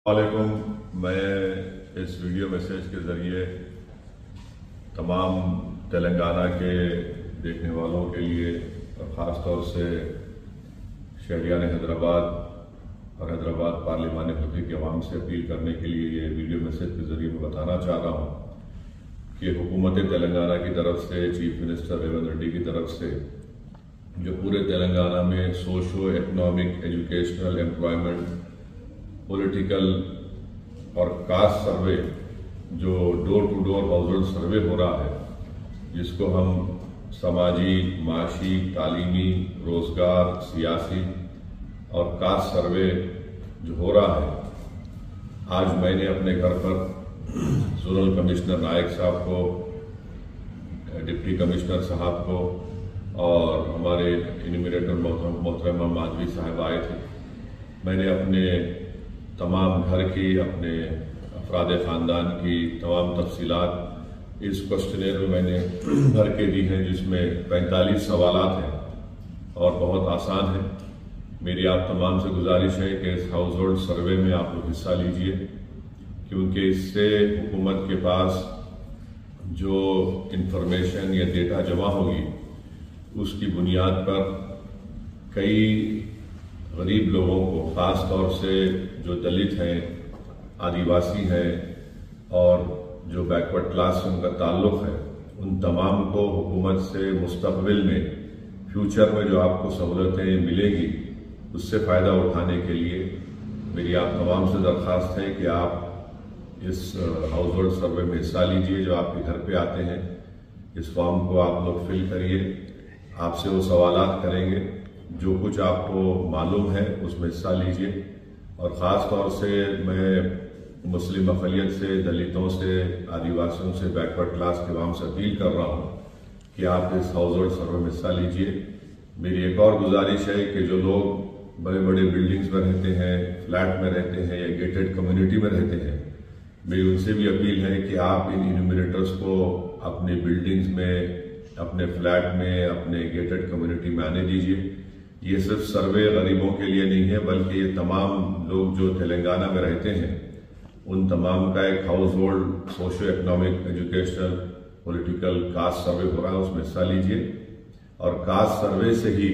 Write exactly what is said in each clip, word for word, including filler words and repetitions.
वालेकुम। मैं इस वीडियो मैसेज के ज़रिए तमाम तेलंगाना के देखने वालों के लिए और ख़ास तौर से शहरियान हैदराबाद और हैदराबाद पार्लिमानी हल्के की आवाम से अपील करने के लिए ये वीडियो मैसेज के ज़रिए मैं बताना चाह रहा हूँ कि हुकूमत तेलंगाना की तरफ से, चीफ मिनिस्टर रेवंत रेड्डी की तरफ से जो पूरे तेलंगाना में socio economic, educational, employment, political और कास्ट सर्वे जो door to door household survey हो रहा है, जिसको हम समाजी, माशी, तालीमी, रोजगार, सियासी और कास्ट सर्वे जो हो रहा है, आज मैंने अपने घर पर जोनल कमिश्नर नायक साहब को, डिप्टी कमिश्नर साहब को और हमारे इन्यूमरेटर मोहतरमा माधवी साहब आए थे। मैंने अपने तमाम घर की, अपने अफराद ख़ानदान की तमाम तफसीलात इस क्वेश्चनेयर में मैंने भर के दी हैं, जिसमें पैंतालीस सवालात हैं और बहुत आसान है। मेरी आप तमाम से गुजारिश है कि इस हाउस होल्ड सर्वे में आप लोग हिस्सा लीजिए, क्योंकि इससे हुकूमत के पास जो इंफॉर्मेशन या डेटा जमा होगी उसकी बुनियाद पर कई गरीब लोगों को, ख़ास तौर से जो दलित हैं, आदिवासी हैं और जो बैकवर्ड क्लास से उनका ताल्लुक़ है, उन तमाम को हुकूमत से मुस्तक़बिल में, फ्यूचर में जो आपको सहूलतें मिलेंगी उससे फ़ायदा उठाने के लिए मेरी आप तमाम से दरख्वास्त है कि आप इस हाउस होल्ड सर्वे में हिस्सा लीजिए। जो आपके घर पे आते हैं, इस फॉर्म को आप लोग फिल करिए, आपसे वो सवालात करेंगे, जो कुछ आपको मालूम है उसमें हिस्सा लीजिए। और ख़ास तौर से मैं मुस्लिम अक़लियत से, दलितों से, आदिवासियों से, बैकवर्ड क्लास के अवाम से अपील कर रहा हूँ कि आप इस हाउस होल्ड सर्वे में हिस्सा लीजिए। मेरी एक और गुजारिश है कि जो लोग बड़े बड़े बिल्डिंग्स में रहते हैं, फ्लैट में रहते हैं या गेटेड कम्युनिटी में रहते हैं, मेरी उनसे भी अपील है कि आप इन इन्यूमरेटर्स को अपने बिल्डिंग्स में, अपने फ्लैट में, अपने गेटेड कम्युनिटी में आने दीजिए। ये सिर्फ सर्वे गरीबों के लिए नहीं है, बल्कि ये तमाम लोग जो तेलंगाना में रहते हैं उन तमाम का एक household socio economic, educational, political, caste survey हो रहा है, उसमें हिस्सा लीजिए। और कास्ट सर्वे से ही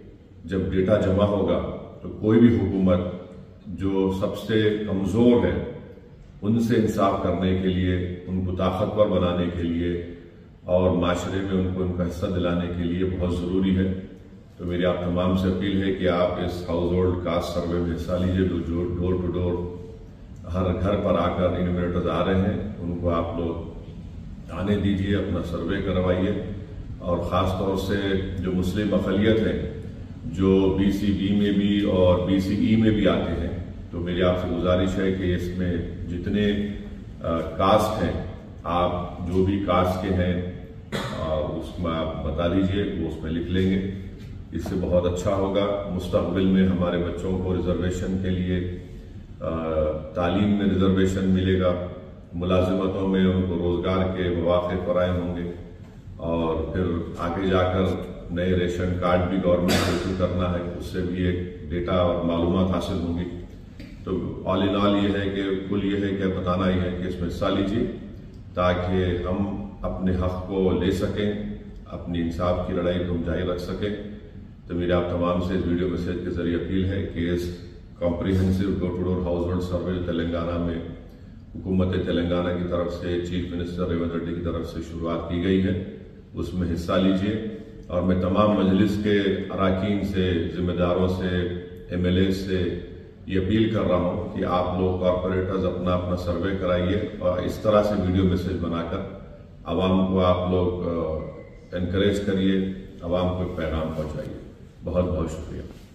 जब डेटा जमा होगा तो कोई भी हुकूमत जो सबसे कमज़ोर है उनसे इंसाफ करने के लिए, उनको ताकतवर बनाने के लिए और माशरे में उनको उनका हिस्सा दिलाने के लिए बहुत ज़रूरी है। तो मेरी आप तमाम से अपील है कि आप इस हाउस होल्ड कास्ट सर्वे में हिस्सा लीजिए। जो डोर टू डोर हर घर पर आकर इन्यूमरेटर्स आ रहे हैं, उनको आप लोग आने दीजिए, अपना सर्वे करवाइए। और ख़ास तौर से जो मुस्लिम अक़लियत है, जो बी सी बी में भी और बी सी ई में भी आते हैं, तो मेरी आपसे गुजारिश है कि इसमें जितने आ, कास्ट हैं, आप जो भी कास्ट के हैं आ, उसमें आप बता दीजिए, वो उसमें लिख लेंगे। इससे बहुत अच्छा होगा। मुस्तक़बिल में हमारे बच्चों को रिजर्वेशन के लिए, आ, तालीम में रिजर्वेशन मिलेगा, मुलाजिमतों में उनको रोज़गार के मौक़े फ़राहम होंगे और फिर आगे जाकर नए रेशन कार्ड भी गवर्नमेंट को इशू करना है, उससे भी एक डेटा और मालूमात हासिल होंगी। तो ऑल इन ऑल ये है कि कुल ये है कि बताना ही है कि इसमें हिस्सा लीजिए ताकि हम अपने हक़ को ले सकें, अपनी इंसाफ की लड़ाई को हम जारी रख सकें। तो मेरे आप तमाम से इस वीडियो मैसेज के जरिए अपील है कि इस comprehensive door to door household survey Telangana में हुकूमत तेलंगाना की तरफ से, चीफ मिनिस्टर रेवंत रेड्डी की तरफ से शुरुआत की गई है, उसमें हिस्सा लीजिए। और मैं तमाम मजलिस के अराकीन से, जिम्मेदारों से, एम एल ए से ये अपील कर रहा हूँ कि आप लोग कॉरपोरेटर्स अपना अपना सर्वे कराइए और इस तरह से वीडियो मैसेज बनाकर आवाम को आप लोग एनकरेज करिए, आवाम को पैगाम पहुँचाइए। बहुत बहुत शुक्रिया।